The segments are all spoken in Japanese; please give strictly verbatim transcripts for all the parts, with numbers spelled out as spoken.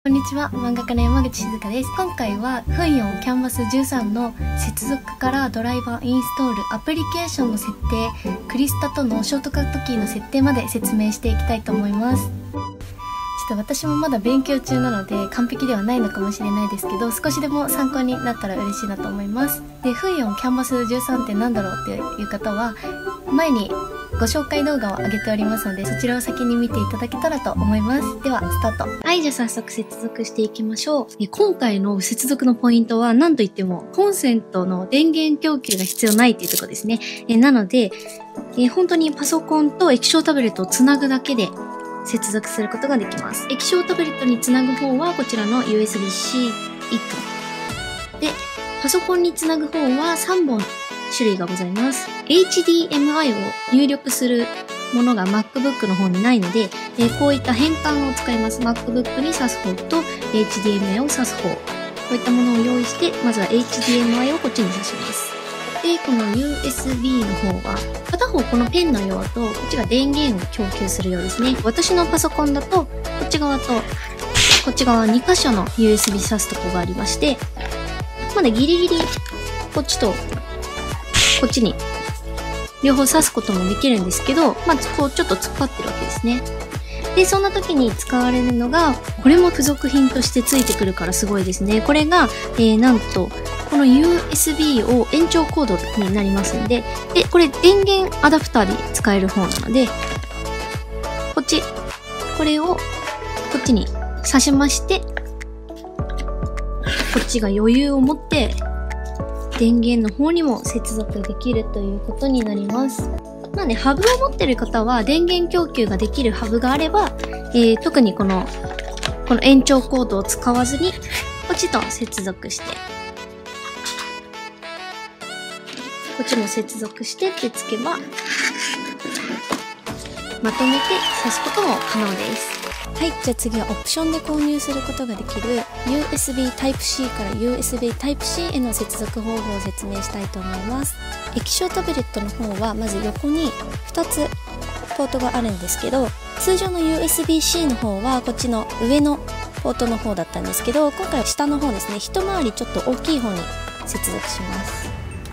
こんにちは、漫画家の山口静香です。今回はフンヨンキャンバスじゅうさんの接続からドライバーインストール、アプリケーションの設定、クリスタとのショートカットキーの設定まで説明していきたいと思います。ちょっと私もまだ勉強中なので完璧ではないのかもしれないですけど、少しでも参考になったら嬉しいなと思います。で、フンヨンキャンバスじゅうさんって何だろうっていう方は前にご紹介動画を上げておりますので、そちらを先に見ていただけたらと思います。ではスタート。はい、じゃあ早速接続していきましょう。え今回の接続のポイントは何といってもコンセントの電源供給が必要ないっていうところですね。えなのでえ本当にパソコンと液晶タブレットをつなぐだけで接続することができます。液晶タブレットにつなぐ方はこちらの ユーエスビーシー いっぽんで、パソコンにつなぐ方はさんぼん種類がございます。エイチディーエムアイ を入力するものが MacBook の方にないので、えー、こういった変換を使います。MacBook に挿す方と エイチディーエムアイ を挿す方。こういったものを用意して、まずは エイチディーエムアイ をこっちに挿します。で、この ユーエスビー の方は、片方このペンのようと、こっちが電源を供給するようですね。私のパソコンだと、こっち側と、こっち側に箇所の ユーエスビー 挿すとこがありまして、まだギリギリ、こっちと、こっちに両方挿すこともできるんですけど、まあ、こうちょっと突っ張ってるわけですね。で、そんな時に使われるのが、これも付属品として付いてくるからすごいですね。これが、えー、なんと、この ユーエスビー を延長コードになりますんで、で、これ電源アダプターで使える方なので、こっち、これをこっちに挿しまして、こっちが余裕を持って、電源の方にも接続できるということになります。なので、ハブを持ってる方は、電源供給ができるハブがあれば、えー、特にこの、この延長コードを使わずに、こっちと接続して、こっちも接続してってつけば、まとめて挿すことも可能です。はい、じゃあ次はオプションで購入することができる ユーエスビー タイプシー から ユーエスビー タイプシー への接続方法を説明したいと思います。液晶タブレットの方はまず横にふたつポートがあるんですけど、通常の ユーエスビーシー の方はこっちの上のポートの方だったんですけど、今回は下の方ですね、一回りちょっと大きい方に接続します。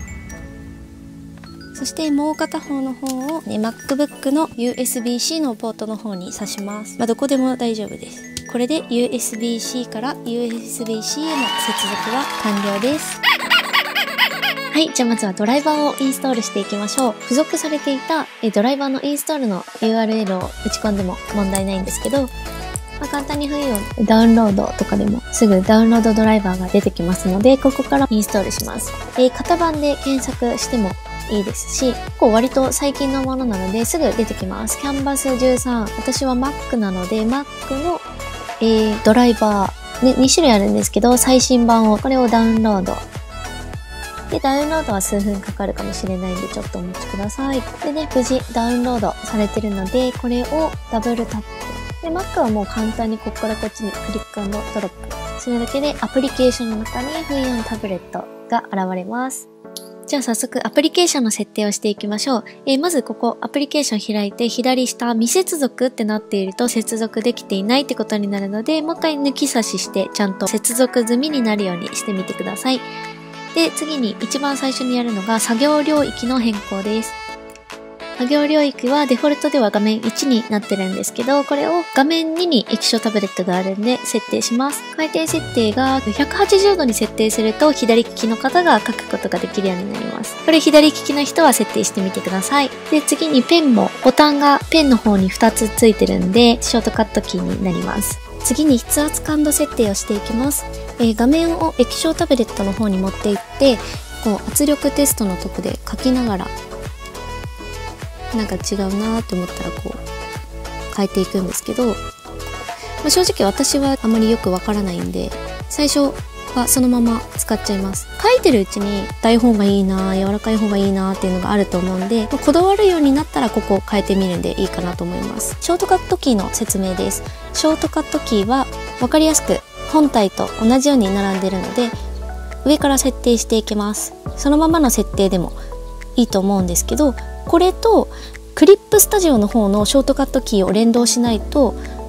そしてもう片方の方を、ね、MacBook の ユーエスビーシー のポートの方に挿します。まあ、どこでも大丈夫です。これで ユーエスビーシー から ユーエスビーシー への接続は完了です。はい、じゃあまずはドライバーをインストールしていきましょう。付属されていたえドライバーのインストールの ユーアールエル を打ち込んでも問題ないんですけど、まあ、簡単にフンヨンダウンロードとかでもすぐダウンロードドライバーが出てきますので、ここからインストールします。えー、型番で検索してもいいですし、結構割と最近のものなのですぐ出てきます。キャンバスじゅうさん。私は Mac なので Mac の、えー、ドライバー、ね、に種類あるんですけど、最新版を、これをダウンロード。で、ダウンロードは数分かかるかもしれないんでちょっとお待ちください。でね、無事ダウンロードされてるので、これをダブルタップ。で、Mac はもう簡単にここからこっちにクリック&ドロップするだけでアプリケーションの中にフンヨンタブレットが現れます。じゃあ早速アプリケーションの設定をしていきましょう。えー、まずここアプリケーション開いて左下未接続ってなっていると接続できていないってことになるので、もう一回抜き差ししてちゃんと接続済みになるようにしてみてください。で、次に一番最初にやるのが作業領域の変更です。作業領域はデフォルトでは画面いちになってるんですけど、これを画面にに液晶タブレットがあるんで設定します。回転設定がひゃくはちじゅうどに設定すると左利きの方が書くことができるようになります。これ左利きの人は設定してみてください。で、次にペンもボタンがペンの方にふたつついてるんでショートカットキーになります。次に筆圧感度設定をしていきます。えー、画面を液晶タブレットの方に持っていって、こう圧力テストのとこで書きながらなんか違うなーって思ったらこう変えていくんですけど、まあ、正直私はあまりよくわからないんで最初はそのまま使っちゃいます。書いてるうちに硬い方がいいなー柔らかい方がいいなーっていうのがあると思うんで、まあ、こだわるようになったらここを変えてみるんでいいかなと思います。ショートカットキーの説明です。ショートカットキーはわかりやすく本体と同じように並んでるので上から設定していきます。そのままの設定でもいいと思うんですけど、これとクリップスタジオの方のショートカットキーを連動しないと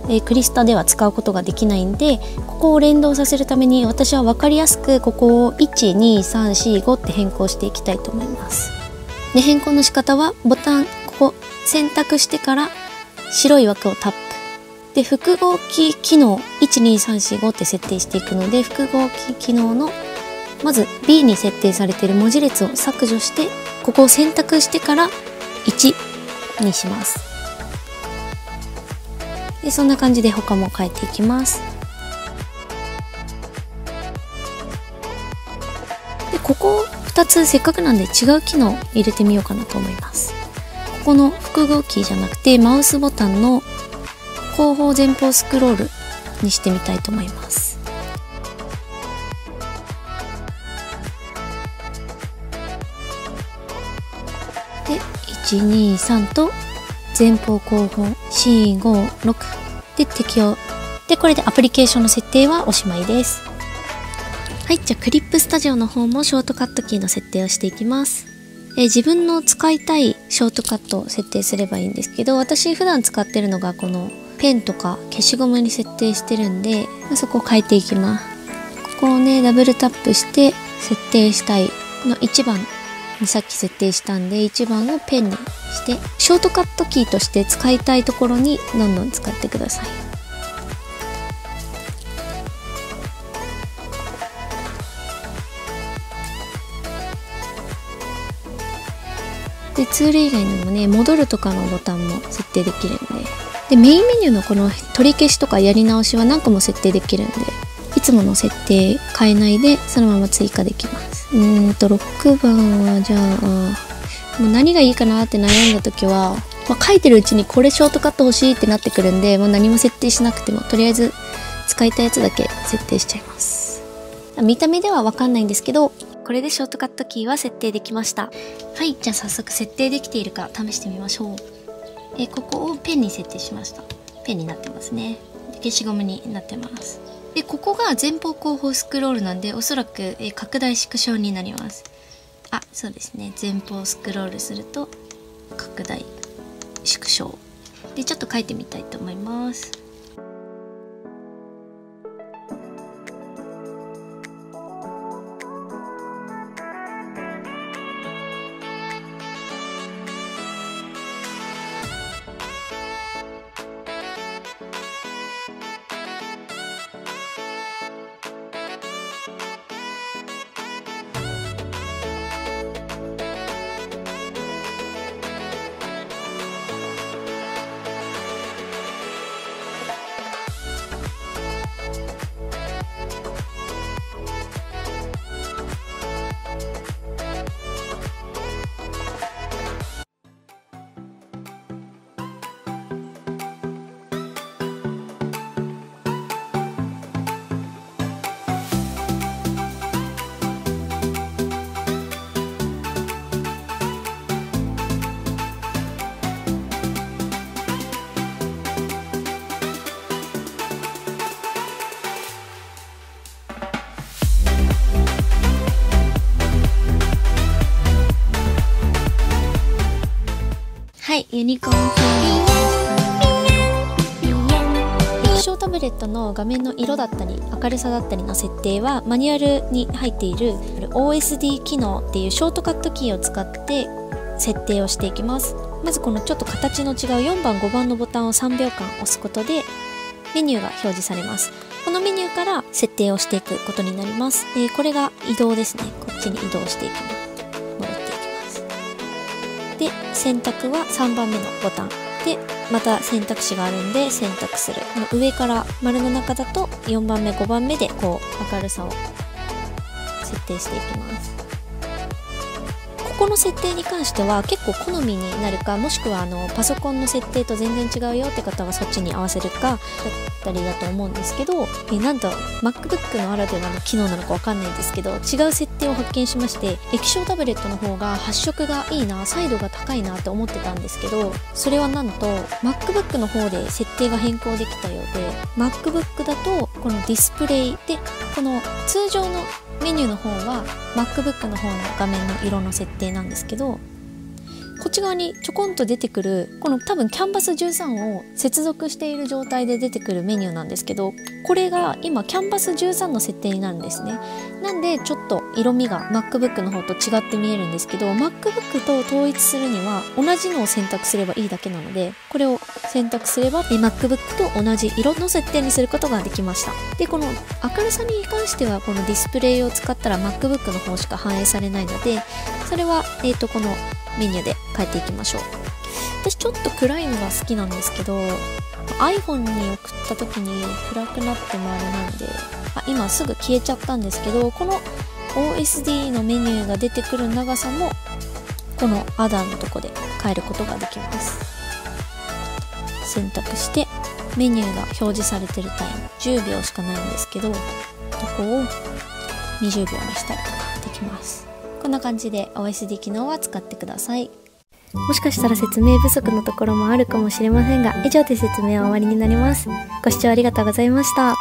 えクリスタでは使うことができないんで、ここを連動させるために私は分かりやすくここをいちにさんしごって変更していきたいと思います。で、変更の仕方はボタンここ選択してから白い枠をタップで、複合機機能いちにさんしごって設定していくので、複合機機能のまず ビー に設定されている文字列を削除して、ここを選択してからいちにします。で、そんな感じで他も変えていきます。で、ここふたつせっかくなんで違う機能入れてみようかなと思います。ここの複合キーじゃなくてマウスボタンの後方前方スクロールにしてみたいと思います。で、いちにさんと前方後方よんごろくで適用で、これでアプリケーションの設定はおしまいです。はい、じゃあクリップスタジオの方もショートカットキーの設定をしていきます。えー、自分の使いたいショートカットを設定すればいいんですけど、私普段使ってるのがこのペンとか消しゴムに設定してるんで、そこを変えていきます。ここをねダブルタップして設定したいこのいちばんにさっき設定したんで、いちばんをペンにしてショートカットキーとして使いたいところにどんどん使ってください。で、ツール以外にもね戻るとかのボタンも設定できるんで、でメインメニューのこの取り消しとかやり直しは何個も設定できるんで、いつもの設定変えないでそのまま追加できます。うーんとろくばんはじゃあもう何がいいかなって悩んだ時は、まあ、書いてるうちにこれショートカット欲しいってなってくるんで、もう何も設定しなくてもとりあえず使いたいやつだけ設定しちゃいます。見た目ではわかんないんですけど、これでショートカットキーは設定できました。はい、じゃあ早速設定できているか試してみましょう。えここをペンに設定しました。ペンになってますね。で、消しゴムになってます。で、ここが前方後方スクロールなんで、おそらくえ拡大縮小になります。あ、そうですね。前方スクロールすると拡大縮小で、ちょっと書いてみたいと思います。はい、ユニコーン風に液晶タブレットの画面の色だったり明るさだったりの設定はマニュアルに入っている オーエスディー 機能っていうショートカットキーを使って設定をしていきます。まずこのちょっと形の違うよんばんごばんのボタンをさんびょうかん押すことでメニューが表示されます。このメニューから設定をしていくことになります。えー、これが移動ですね。こっちに移動していきます。戻っていきます。で、選択はさんばんめのボタンで、また選択肢があるんで選択する。この上から丸の中だとよんばんめごばんめでこう明るさを設定していきます。ここの設定に関しては結構好みになるか、もしくはあのパソコンの設定と全然違うよって方はそっちに合わせるかだったりだと思うんですけど、えなんと MacBook のあらではの機能なのかわかんないんですけど、違う設定を発見しまして、液晶タブレットの方が発色がいいな、彩度が高いなって思ってたんですけど、それはなんと MacBook の方で設定が変更できたようで、 MacBook だとこのディスプレイでこの通常のメニューの方は MacBook の方の画面の色の設定なんですけど、 こっち側にちょこんと出てくるこの多分キャンバスじゅうさんを接続している状態で出てくるメニューなんですけど、これが今キャンバスじゅうさんの設定になるんですね。なんでちょっと色味が MacBook の方と違って見えるんですけど、 MacBook と統一するには同じのを選択すればいいだけなので、これを選択すれば MacBook と同じ色の設定にすることができました。でこの明るさに関してはこのディスプレイを使ったら MacBook の方しか反映されないので、それは、えー、とこのメニューで変えていきましょう。私ちょっと暗いのが好きなんですけど、 iPhone に送った時に暗くなってもあれなんで、あ今すぐ消えちゃったんですけど、この オーエスディー のメニューが出てくる長さもこのアダーのとこで変えることができます。選択してメニューが表示されてるタイムじゅうびょうしかないんですけど、ここをにじゅうびょうにしたりとかできます。こんな感じで オーエスディー 機能は使ってください。もしかしたら説明不足のところもあるかもしれませんが、以上で説明は終わりになります。ご視聴ありがとうございました。